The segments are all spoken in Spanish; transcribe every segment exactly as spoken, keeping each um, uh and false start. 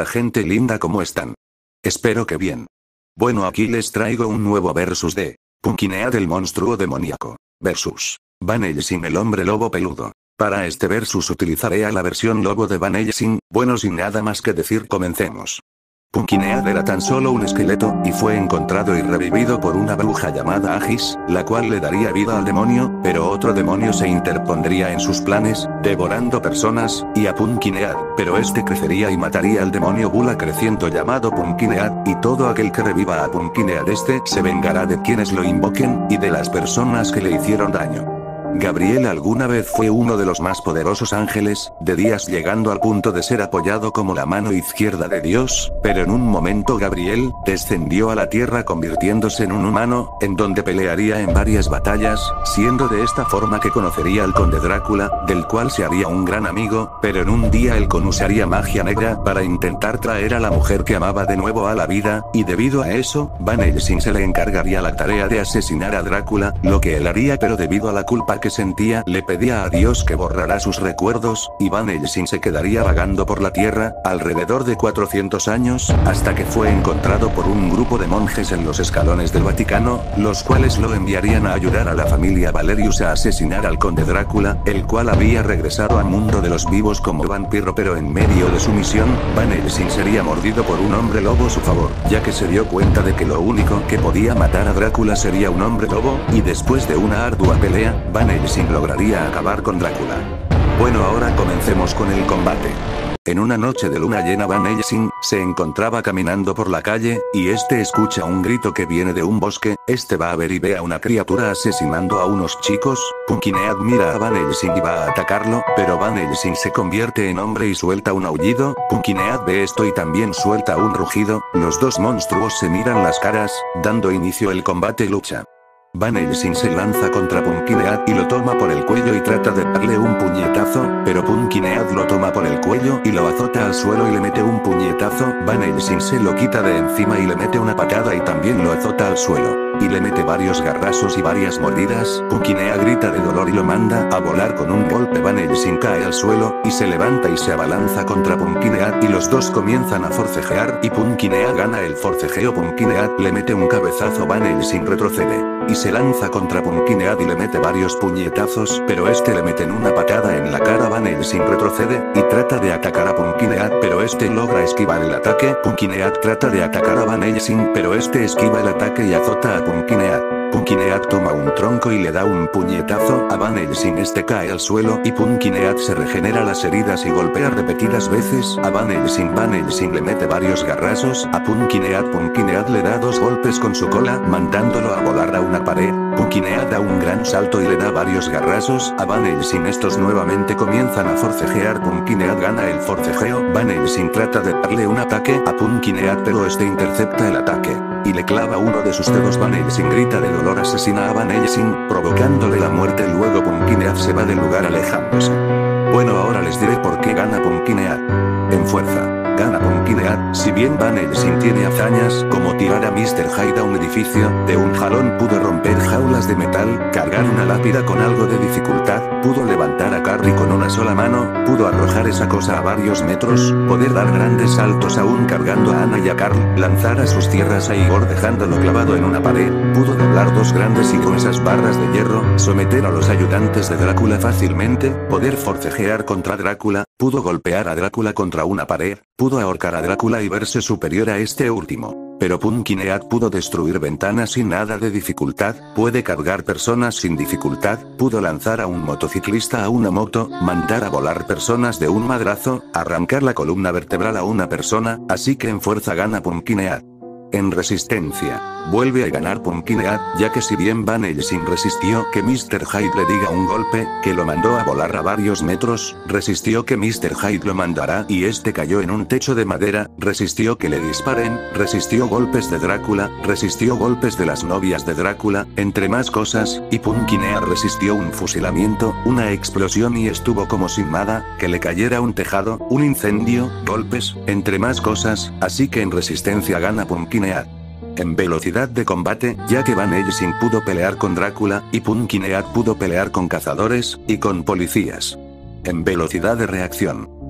Hola gente linda, ¿cómo están? Espero que bien. Bueno, aquí les traigo un nuevo versus de Pumpkinhead el monstruo demoníaco versus Van Helsing el hombre lobo peludo. Para este versus utilizaré a la versión lobo de Van Helsing. Bueno, sin nada más que decir, comencemos. Pumpkinhead era tan solo un esqueleto, y fue encontrado y revivido por una bruja llamada Agis, la cual le daría vida al demonio, pero otro demonio se interpondría en sus planes, devorando personas, y a Pumpkinhead, pero este crecería y mataría al demonio Bula creciendo llamado Pumpkinhead, y todo aquel que reviva a Pumpkinhead este se vengará de quienes lo invoquen, y de las personas que le hicieron daño. Gabriel alguna vez fue uno de los más poderosos ángeles de Días, llegando al punto de ser apoyado como la mano izquierda de Dios, pero en un momento Gabriel descendió a la tierra convirtiéndose en un humano, en donde pelearía en varias batallas, siendo de esta forma que conocería al conde Drácula, del cual se haría un gran amigo, pero en un día el con usaría magia negra para intentar traer a la mujer que amaba de nuevo a la vida, y debido a eso, Van Helsing se le encargaría la tarea de asesinar a Drácula, lo que él haría, pero debido a la culpa que sentía, le pedía a Dios que borrara sus recuerdos, y Van Helsing se quedaría vagando por la tierra, alrededor de cuatrocientos años, hasta que fue encontrado por un grupo de monjes en los escalones del Vaticano, los cuales lo enviarían a ayudar a la familia Valerius a asesinar al conde Drácula, el cual había regresado al mundo de los vivos como vampiro, pero en medio de su misión, Van Helsing sería mordido por un hombre lobo a su favor, ya que se dio cuenta de que lo único que podía matar a Drácula sería un hombre lobo, y después de una ardua pelea, Van Helsing lograría acabar con Drácula. Bueno, ahora comencemos con el combate. En una noche de luna llena, Van Helsing se encontraba caminando por la calle, y este escucha un grito que viene de un bosque. Este va a ver y ve a una criatura asesinando a unos chicos. Pumpkinhead mira a Van Helsing y va a atacarlo, pero Van Helsing se convierte en hombre y suelta un aullido. Pumpkinhead ve esto y también suelta un rugido. Los dos monstruos se miran las caras, dando inicio el combate y lucha. Van Helsing se lanza contra Pumpkinhead y lo toma por el cuello y trata de darle un puñetazo, pero Pumpkinhead lo toma por el cuello y lo azota al suelo y le mete un puñetazo. Van Helsing se lo quita de encima y le mete una patada y también lo azota al suelo, y le mete varios garrazos y varias mordidas. Pumpkinhead grita de dolor y lo manda a volar con un golpe. Van Helsing cae al suelo, y se levanta y se abalanza contra Pumpkinhead, y los dos comienzan a forcejear, y Pumpkinhead gana el forcejeo. Pumpkinhead le mete un cabezazo, Van Helsing retrocede, y se lanza contra Pumpkinhead y le mete varios puñetazos, pero este le meten una patada en la cara. Van Helsing retrocede, y trata de atacar a Pumpkinhead, pero este logra esquivar el ataque. Pumpkinhead trata de atacar a Van Helsing, pero este esquiva el ataque y azota a Pumpkinhead. Pumpkinhead toma un tronco y le da un puñetazo a Van Helsing, este cae al suelo y Pumpkinhead se regenera las heridas y golpea repetidas veces a Van Helsing. Van Helsing le mete varios garrazos a Pumpkinhead. Pumpkinhead le da dos golpes con su cola, mandándolo a volar a una pared. Pumpkinhead da un gran salto y le da varios garrazos a Van Helsing. Estos nuevamente comienzan a forcejear. Pumpkinhead gana el forcejeo. Van Helsing trata de darle un ataque a Pumpkinhead, pero este intercepta el ataque y le clava uno de sus dedos. Van Helsing grita de dolor, asesina a Van Helsing, provocándole la muerte. Luego Pumpkinhead se va del lugar alejándose. Bueno, ahora les diré por qué gana Pumpkinhead. En fuerza gana Pumpkinhead. Si bien Van Helsing tiene hazañas como tirar a mister Hyde a un edificio, de un jalón pudo romper jaulas de metal, cargar una lápida con algo de dificultad, pudo levantar a Carrie con una sola mano, pudo arrojar esa cosa a varios metros, poder dar grandes saltos aún cargando a Anna y a Carl, lanzar a sus tierras a Igor dejándolo clavado en una pared, pudo doblar dos grandes y gruesas barras de hierro, someter a los ayudantes de Drácula fácilmente, poder forcejear contra Drácula, pudo golpear a Drácula contra una pared, pudo ahorcar a Drácula y verse superior a este último. Pero Pumpkinhead pudo destruir ventanas sin nada de dificultad, puede cargar personas sin dificultad, pudo lanzar a un motociclista a una moto, mandar a volar personas de un madrazo, arrancar la columna vertebral a una persona, así que en fuerza gana Pumpkinhead. En resistencia, vuelve a ganar Pumpkinhead, ya que si bien Van Helsing resistió que mister Hyde le diga un golpe, que lo mandó a volar a varios metros, resistió que mister Hyde lo mandara y este cayó en un techo de madera, resistió que le disparen, resistió golpes de Drácula, resistió golpes de las novias de Drácula, entre más cosas, y Pumpkinhead resistió un fusilamiento, una explosión y estuvo como sin nada, que le cayera un tejado, un incendio, golpes, entre más cosas, así que en resistencia gana Pumpkinhead. En velocidad de combate, ya que Van Helsing pudo pelear con Drácula, y Pumpkinhead pudo pelear con cazadores, y con policías. En velocidad de reacción,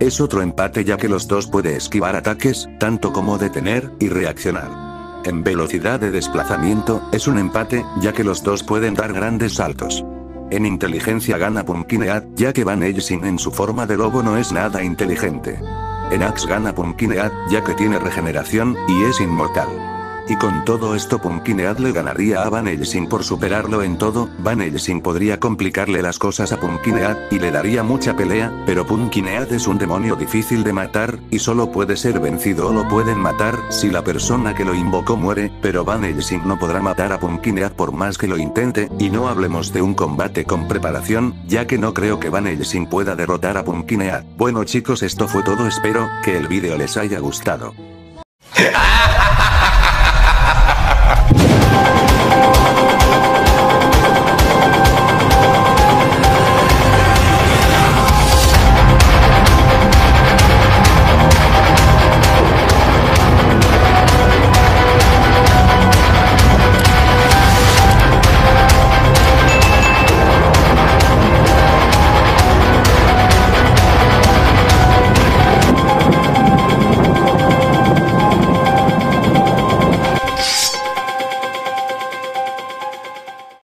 Es otro empate ya que los dos puede esquivar ataques, tanto como detener y reaccionar. En velocidad de desplazamiento, es un empate, ya que los dos pueden dar grandes saltos. En inteligencia gana Pumpkinhead, ya que Van Helsing en su forma de lobo no es nada inteligente. En Axe gana Pumpkinhead, ya que tiene regeneración, y es inmortal. Y con todo esto Pumpkinhead le ganaría a Van Helsing por superarlo en todo. Van Helsing podría complicarle las cosas a Pumpkinhead, y le daría mucha pelea, pero Pumpkinhead es un demonio difícil de matar, y solo puede ser vencido o lo pueden matar si la persona que lo invocó muere, pero Van Helsing no podrá matar a Pumpkinhead por más que lo intente, y no hablemos de un combate con preparación, ya que no creo que Van Helsing pueda derrotar a Pumpkinhead. Bueno chicos, esto fue todo, espero que el vídeo les haya gustado.